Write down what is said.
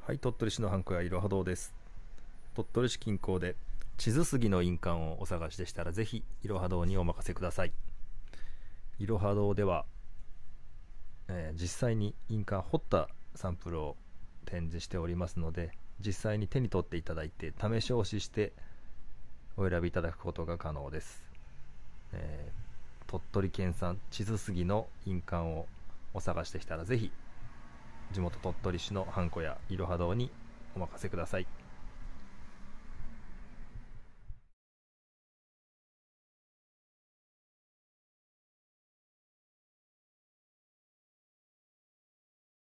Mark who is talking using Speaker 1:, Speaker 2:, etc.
Speaker 1: はい、鳥取市のハンコ屋いろは堂です。鳥取市近郊で地図杉の印鑑をお探しでしたら、ぜひいろは堂にお任せください。いろは堂では、実際に印鑑彫ったサンプルを展示しておりますので、実際に手に取っていただいて試し押ししてお選びいただくことが可能です。鳥取県産地図杉の印鑑をお探しでしたら、ぜひ地元鳥取市のハンコ屋いろは堂にお任せください。